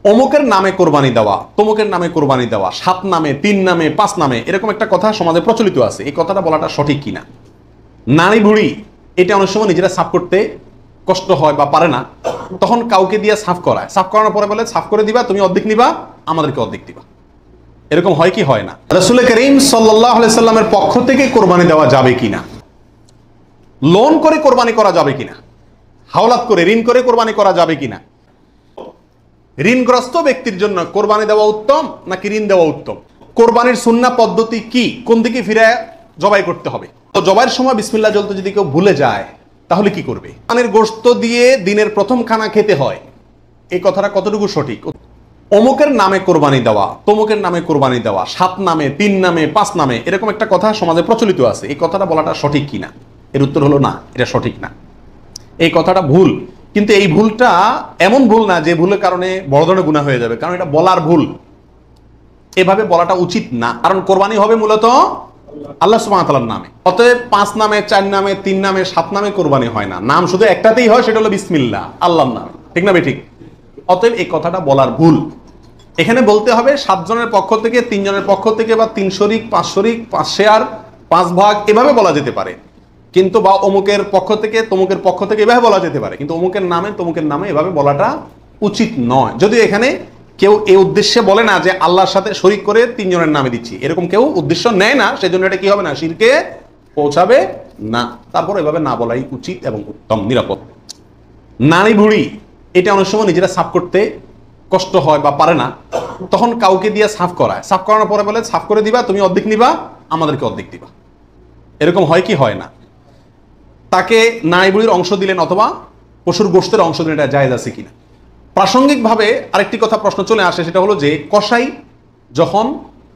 অমুকের নামে কোরবানি দেওয়া, তমুকের নামে কোরবানি দেওয়া, 7 নামে, 3 নামে, 5 নামে, এরকম একটা কথা সমাজে প্রচলিত আছে। এই কথাটা বলাটা সঠিক কিনা? নারী বুড়ি এটা অনেক সময় নিজেরা সাফ করতে কষ্ট হয় বা পারে না, তখন কাউকে দিয়ে সাফ করায়। সাফ করানোর পরে বলে সাফ করে দিবা, তুমি অর্ধেক নিবা, আমাদেরকে অর্ধেক দিবা। এরকম হয় কি হয় না? রাসূল করিম সাল্লাল্লাহু আলাইহি সাল্লামের পক্ষ থেকে কোরবানি দেওয়া যাবে কিনা, লোন করে কোরবানি করা যাবে কিনা, হাওলাত করে ঋণ করে কোরবানি করা যাবে কিনা, ঋণগ্রস্ত ব্যক্তির জন্য কোরবানি দেওয়া উত্তম নাকি ঋণ দেওয়া উত্তম, কোরবানির সুন্নাহ পদ্ধতি কি, কোন দিকে ফিরে জবাই করতে হবে, তো জবাইয়ের সময় বিসমিল্লাহ বলতে যদি কেউ ভুলে যায় তাহলে কি করবে, কোরবানির গোশত দিয়ে দিনের প্রথম খানা খেতে হয়, এই কথাটা কতটুকু সঠিক? অমুকের নামে কোরবানি দেওয়া, তমুকের নামে কোরবানি দেওয়া, 7 নামে, 3 নামে, 5 নামে, এরকম একটা কথা সমাজে প্রচলিত আছে। এই কথাটা বলাটা সঠিক কিনা? এর উত্তর হলো না, এটা সঠিক না, এই কথাটা ভুল। কিন্তু এই ভুলটা এমন ভুল না যে ভুলের কারণে বড় ধরনের গুনাহ হয়ে যাবে, কারণ এটা বলার ভুল, এভাবে বলাটা উচিত না। কারণ কোরবানি হবে মূলত আল্লাহ সুবহানাহু ওয়া তাআলার নামে, অতএব 5 নামে, 4 নামে, 3 নামে, 7 নামে কোরবানি হয় না, নাম শুধু একটাতেই হয়, সেটা হলো বিসমিল্লাহ, আল্লাহর নাম, ঠিক না বেঠিক? অতএব এই কথাটা বলার ভুল। এখানে বলতে হবে 7 জনের পক্ষ থেকে, 3 জনের পক্ষ থেকে, বা 3 শরিক, 5 শরিক, 5 শেয়ার, 5 ভাগ, এভাবে বলা যেতে পারে। কিন্তু বা অমুকের পক্ষ থেকে, তমুকের পক্ষ থেকে, এভাবে বলা যেতে পারে, কিন্তু অমুকের নামে, তমুকের নামে এভাবে বলাটা উচিত নয়। যদিও এখানে কেউ এই উদ্দেশ্যে বলে না যে আল্লাহর সাথে শরিক করে 3 জনের নামে দিচ্ছি, এরকম কেউ উদ্দেশ্য নেয় না, সেজন্য এটা কি হবে না, শিরকে পৌঁছাবে না। তারপর এভাবে না বলাই উচিত এবং উত্তম, নিরাপদ। নারী বুড়ি এটা অনেক সময় নিজেরা সাফ করতে কষ্ট হয় বা পারে না, তখন কাউকে দিয়ে সাফ করায়। সাফ করানোর পরে বলে সাফ করে দিবা, তুমি অর্ধেক নিবা, আমাদেরকে অর্ধেক দিবা। এরকম হয় কি হয় না? তাকে নারী বুড়ির অংশ দিলেন অথবা পশুর গোশতের অংশ দিলেন, এটা জায়েজ আছে কিনা? প্রাসঙ্গিকভাবে আরেকটি কথা প্রশ্ন চলে আসে, সেটা হলো যে কসাই যখন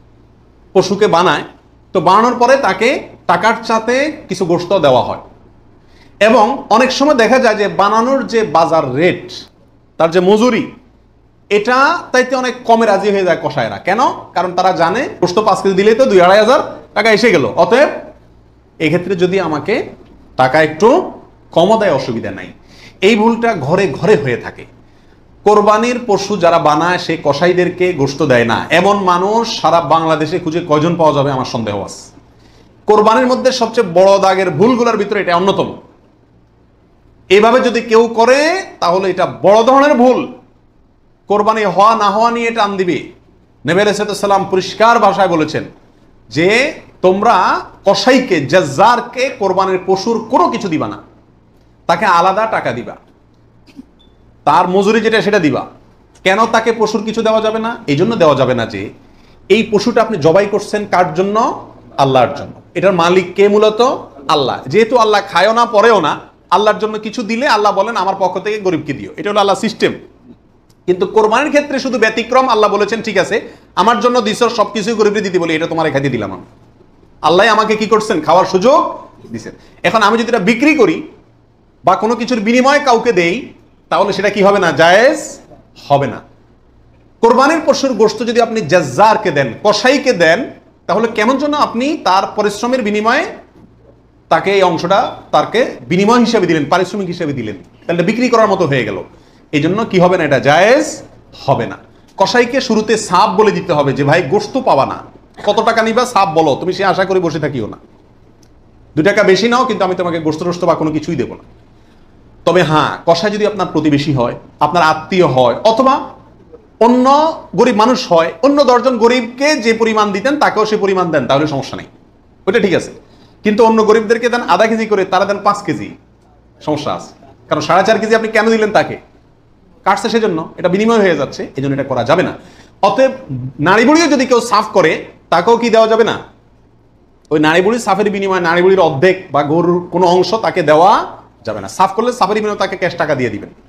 পশুকে বানায়, তো বানানোর পরে তাকে টাকার সাথে কিছু গোশত দেওয়া হয়, এবং অনেক সময় দেখা যায় যে বানানোর যে বাজার রেট, তার যে মজুরি, এটা তাইতে অনেক কমে রাজি হয়ে যায় কসাইরা। কেন? কারণ তারা জানে গোশত 5 কেজি দিলেই তো 2-2.5 হাজার টাকা এসে গেল, অতএব এক্ষেত্রে যদি আমাকে টাকা একটু কমও দেয় অসুবিধা নাই। এই ভুলটা ঘরে ঘরে হয়ে থাকে। কোরবানির পশু যারা বানায় সে কসাইদেরকে গোশত দেয় না, এমন মানুষ সারা বাংলাদেশে খুঁজে কয়জন পাওয়া যাবে আমার সন্দেহ আছে। কোরবানির মধ্যে সবচেয়ে বড় দাগের ভুলগুলোর ভিতরে এটা অন্যতম। এইভাবে যদি কেউ করে তাহলে এটা বড় ধরনের ভুল, কোরবানি হওয়া না হওয়া নিয়ে টান দিবে। নবী আলাইহিস সালাম পরিষ্কার ভাষায় বলেছেন যে তোমরা কসাইকে, জাজ্জারকে কোরবানির পশুর কোনো কিছু দিবা না, তাকে আলাদা টাকা দিবা, তার মজুরি যেটা সেটা দিবা। কেন তাকে পশুর কিছু দেওয়া যাবে না? এই জন্য দেওয়া যাবে না যে এই পশুটা আপনি জবাই করছেন কার জন্য? আল্লাহর জন্য। এটার মালিক কে? মূলত আল্লাহ। যেহেতু আল্লাহ খায়ও না পরেও না, আল্লাহর জন্য কিছু দিলে আল্লাহ বলেন আমার পক্ষ থেকে গরিবকে দিও, এটা হলো আল্লাহ সিস্টেম। কিন্তু কোরবানির ক্ষেত্রে শুধু ব্যতিক্রম, আল্লাহ বলেছেন ঠিক আছে আমার জন্য দিছো, সবকিছু গরিবকে দিতে বলি, এটা তোমার খাইতে দিলাম আমি। আল্লাহ আমাকে কি করছেন? খাওয়ার সুযোগ দিচ্ছেন। এখন আমি যদি এটা বিক্রি করি বা কোনো কিছুর বিনিময়ে কাউকে দেই, তাহলে সেটা কি হবে না? জায়েজ হবে না। কোরবানির পশুর গোশত যদি আপনি জাজ্জারকে দেন, কসাইকে দেন, তাহলে কেমন জন্য আপনি তার পরিশ্রমের বিনিময়ে তাকে এই অংশটা তাকে বিনিময় হিসেবে দিলেন, পারিশ্রমিক হিসেবে দিলেন, তাহলে বিক্রি করার মতো হয়ে গেল। এই জন্য কি হবে না? এটা জায়েজ হবে না। কসাইকে শুরুতে সাপ বলে দিতে হবে যে ভাই গোশত পাবা না, কত টাকা নিবা সাপ বলো, তুমি সে আশা করে বসে থাকিও না, 2 টাকা বেশি নাও, কিন্তু আমি তোমাকে গোশত টোশত বা কোনো কিছুই দেবো না। তবে হ্যাঁ, কসাই যদি আপনার প্রতিবেশী হয়, আপনার আত্মীয় হয়, অথবা অন্য গরিব মানুষ হয়, অন্য 10 জন গরিবকে যে পরিমাণ দিতেন তাকেও সে পরিমাণ দেন, তাহলে সমস্যা নেই, ওইটা ঠিক আছে। কিন্তু অন্য গরিবদেরকে দেন আধা কেজি করে, তারা দেন 5 কেজি, সমস্যা আছে। কারণ 4.5 কেজি আপনি কেন দিলেন? তাকে কাটছে সেজন্য, এটা বিনিময় হয়ে যাচ্ছে, এই জন্য এটা করা যাবে না। অতএব নারী বুড়িও যদি কেউ সাফ করে, তাকেও কি দেওয়া যাবে না? ওই নারী বুড়ির সাফের বিনিময়ে নারী বুড়ির অর্ধেক বা গরুর কোনো অংশ তাকে দেওয়া যাবে না। সাফ করলে সাফের বিনিময়ে তাকে ক্যাশ টাকা দিয়ে দিবেন।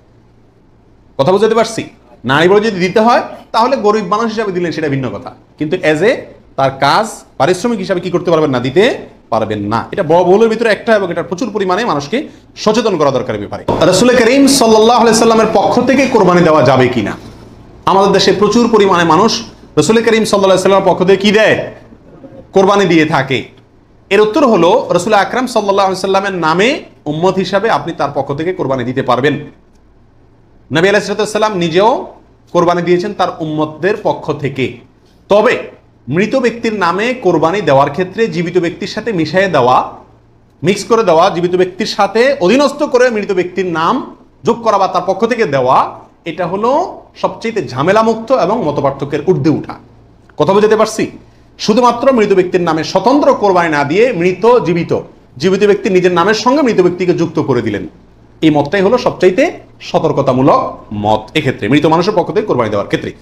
কথা বুঝতে পারছি? নারী বুড়ি যদি দিতে হয় তাহলে গরিব মানুষ হিসাবে দিলেন, সেটা ভিন্ন কথা, কিন্তু এজ এ তার কাজ পারিশ্রমিক হিসাবে কি করতে পারবেন না? দিতে পারবেন না। এটা বড় ভুলের ভিতরে একটা, এবং এটা প্রচুর পরিমাণে মানুষকে সচেতন করা দরকার ব্যাপারে। রাসূল করিম সাল্লাল্লাহু আলাইহি সাল্লামের পক্ষ থেকে কোরবানি দেওয়া যাবে কিনা? আমাদের দেশে প্রচুর পরিমাণে মানুষ রাসূল করিম সাল্লাল্লাহু আলাইহি সাল্লামের পক্ষ থেকে কি দেয়? কোরবানি দিয়ে থাকে। এর উত্তর হলো রাসূল আকরাম সাল্লাল্লাহু আলাইহি সাল্লামের নামে উম্মত হিসাবে আপনি তার পক্ষ থেকে কোরবানি দিতে পারবেন। নবী আলাইহিস সালাম নিজেও কোরবানি দিয়েছেন তার উম্মতদের পক্ষ থেকে। তবে মৃত ব্যক্তির নামে কোরবানি দেওয়ার ক্ষেত্রে জীবিত ব্যক্তির সাথে মিশিয়ে দেওয়া, মিক্স করে দেওয়া, জীবিত ব্যক্তির সাথে অধীনস্থ করে মৃত ব্যক্তির নাম যোগ করা বা তার পক্ষ থেকে দেওয়া, এটা হলো সবচেয়ে ঝামেলামুক্ত এবং মতপার্থক্যের ঊর্ধ্বে উঠা। কথা বুঝতে পারছি? শুধুমাত্র মৃত ব্যক্তির নামে স্বতন্ত্র কোরবানি না দিয়ে মৃত জীবিত ব্যক্তি নিজের নামের সঙ্গে মৃত ব্যক্তিকে যুক্ত করে দিলেন, এই মতটাই হলো সবচাইতে সতর্কতামূলক মত এক্ষেত্রে, মৃত মানুষের পক্ষ থেকে কোরবানি দেওয়ার ক্ষেত্রে।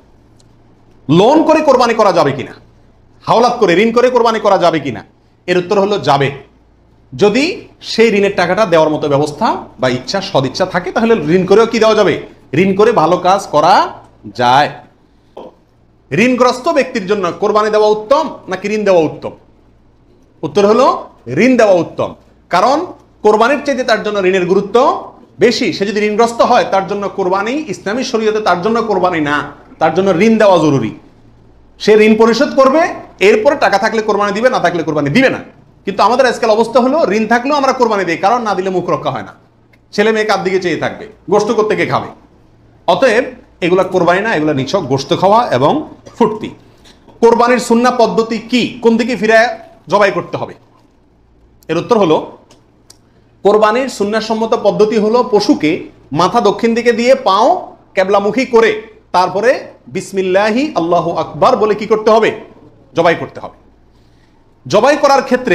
লোন করে কোরবানি করা যাবে কিনা, হাওলাত করে ঋণ করে কোরবানি করা যাবে কিনা, এর উত্তর হলো যাবে। যদি সেই ঋণের টাকাটা দেওয়ার মতো ব্যবস্থা বা ইচ্ছা সদিচ্ছা থাকে তাহলে ঋণ করেও কি দেওয়া যাবে, ঋণ করে ভালো কাজ করা যায়। ঋণগ্রস্ত ব্যক্তির জন্য কোরবানি দেওয়া উত্তম নাকি ঋণ দেওয়া উত্তম? উত্তর হলো ঋণ দেওয়া উত্তম। কারণ কোরবানির চাইতে তার জন্য ঋণের গুরুত্ব বেশি। সে যদি ঋণগ্রস্ত হয় তার জন্য কোরবানি ইসলামী শরীয়তে তার জন্য কোরবানি না, তার জন্য ঋণ দেওয়া জরুরি। সে ঋণ পরিশোধ করবে, এরপরে টাকা থাকলে কোরবানি দিবে, না থাকলে কোরবানি দিবে না। কিন্তু আমাদের আজকাল অবস্থা হলো ঋণ থাকলেও আমরা কোরবানি দিই, কারণ না দিলে মুখ রক্ষা হয় না, ছেলে মেয়ে কার দিকে চেয়ে থাকবে, গোশত করতে কে খাবে। অতএব এগুলা কোরবানি না, এগুলা নিছক গোশত খাওয়া এবং ফুর্তি। কোরবানির সুন্না পদ্ধতি কি, কোন দিকে ফিরে জবাই করতে হবে? এর উত্তর হলো কোরবানির সুন্নাহসম্মত পদ্ধতি হলো পশুকে মাথা দক্ষিণ দিকে দিয়ে পাও কেবলামুখী করে তারপরে বিসমিল্লাহি আল্লাহু আকবার বলে কি করতে হবে, জবাই করতে হবে। জবাই করার ক্ষেত্রে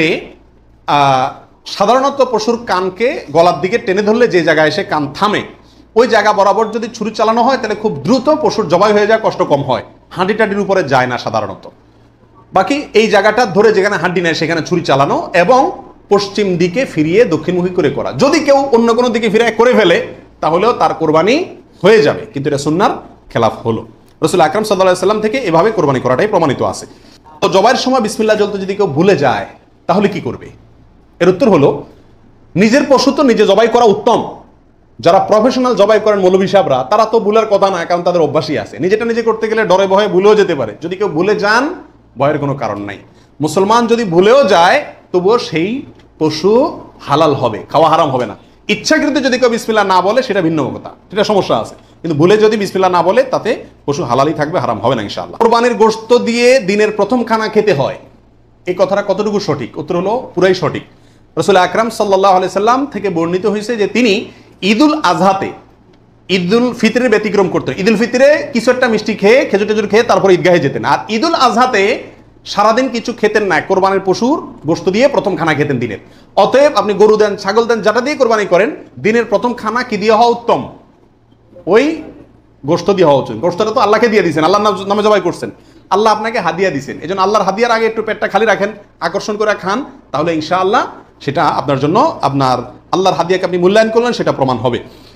সাধারণত পশুর কানকে গলার দিকে টেনে ধরলে যে জায়গায় এসে কান থামে ওই জায়গা বরাবর যদি ছুরি চালানো হয় তাহলে খুব দ্রুত পশুর জবাই হয়ে যায়, কষ্ট কম হয়, হাঁডি টাডির উপরে যায় না সাধারণত। বাকি এই জায়গাটা ধরে যেখানে হাঁডি নেয় সেখানে ছুরি চালানো এবং পশ্চিম দিকে ফিরিয়ে দক্ষিণমুখী করে করা। যদি কেউ অন্য কোনো দিকে ফিরে করে ফেলে তাহলেও তার কোরবানি হয়ে যাবে, কিন্তু এটা সুন্নাহর খেলাফ হলো। রাসূল আকরাম সাল্লাল্লাহু আলাইহি ওয়াসাল্লাম থেকে এভাবে কোরবানি করাটাই প্রমাণিত আছে। তো জবাইয়ের সময় বিসমিল্লাহ বলতে যদি কেউ ভুলে যায় তাহলে কি করবে? এর উত্তর হলো নিজের পশু তো নিজে জবাই করা উত্তম। যারা প্রফেশনাল জবাই করেন মৌলভী সাহেবরা, তারা তো ভুলের কথা না, কারণ তাদের অভ্যাসই আছে। নিজেটা নিজে করতে গেলে ডরে ভয়ে ভুলেও যেতে পারে। যদি কেউ ভুলে যান ভয়ের কোনো কারণ নাই। মুসলমান যদি ভুলেও যায় তবুও সেই পশু হালাল হবে, খাওয়া হারাম হবে না। ইচ্ছাকৃত যদি কেউ বিসমিল্লাহ না বলে সেটা ভিন্ন কথা, সেটা সমস্যা আছে। কিন্তু ভুলে যদি বিসমিল্লাহ না বলে তাতে পশু হালালই থাকবে, হারাম হবে না ইনশাআল্লাহ। কোরবানির গোশত দিয়ে দিনের প্রথম খানা খেতে হয়, এই কথাটা কতটুকু সঠিক? উত্তর হলো পুরাই সঠিক। রাসূল আকরাম সাল্লাল্লাহু আলাইহি সাল্লাম থেকে বর্ণিত হয়েছে যে তিনি ঈদুল আজহাতে ঈদুল ফিতরের ব্যতিক্রম করতেন। ঈদুল ফিতরে কিছু একটা মিষ্টি খেয়ে খেজুর টেজুর খেয়ে তারপর ঈদগাহে যেতেন, আর ঈদুল আজহাতে সারাদিন কিছু খেতেন না, কোরবানির পশুর গোশত দিয়ে প্রথম খানা খেতেন দিনের। অতএব আপনি গরু দেন, ছাগল দেন, যেটা দিয়ে কোরবানি করেন, দিনের প্রথম খানা কি দিয়ে হওয়া উত্তম? ওই গোশত দিয়ে হওয়া উচিত। গোশতটা তো আল্লাহকে দিয়ে দিয়েছেন, আল্লাহর নামে জবাই করছেন, আল্লাহ আপনাকে হাদিয়া দিয়েছেন। এই জন্য আল্লাহর হাদিয়ার আগে একটু পেটটা খালি রাখেন, আকর্ষণ করে খান, তাহলে ইনশাআল্লাহ সেটা আপনার জন্য, আপনার আল্লাহর হাদিয়াকে আপনি মূল্যায়ন করলেন, সেটা প্রমাণ হবে।